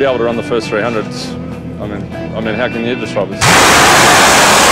be able to run the first 300s, I mean, how can you describe it?